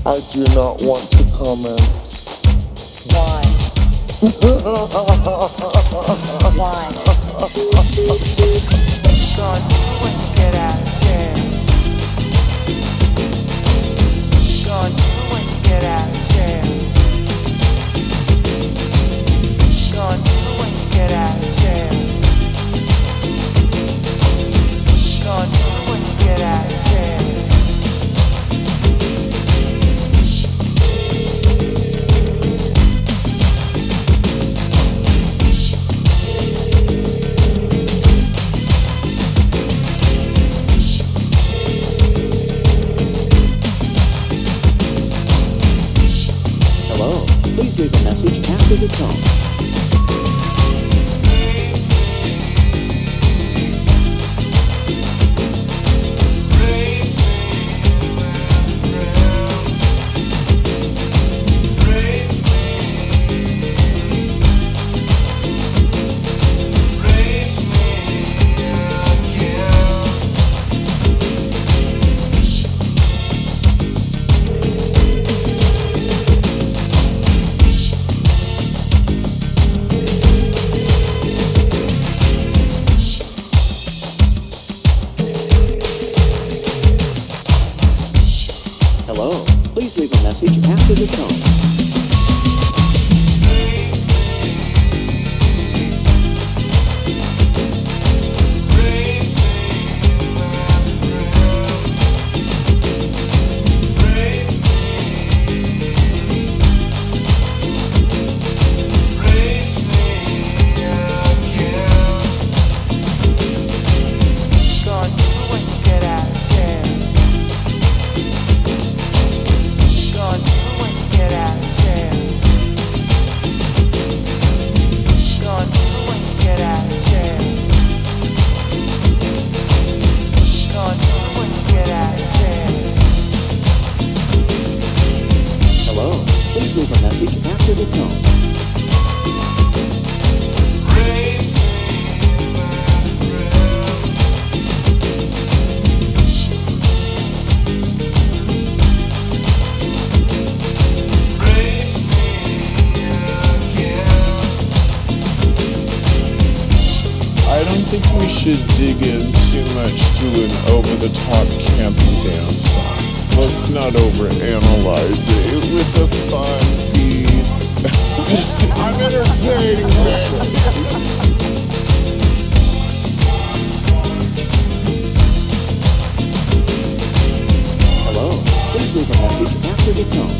I do not want to comment. Why? Why? Gonna do when you get out of jail. Gonna do when you get out of jail. Gonna do when you get out of jail. Gonna do when you get out of jail. Please leave a message after the tone. Hello, please leave a message after the tone. Should dig in too much to an over-the-top camping dance song. Let's not overanalyze it with a fun piece. I'm entertaining, man. Hello, please leave a message after the tone.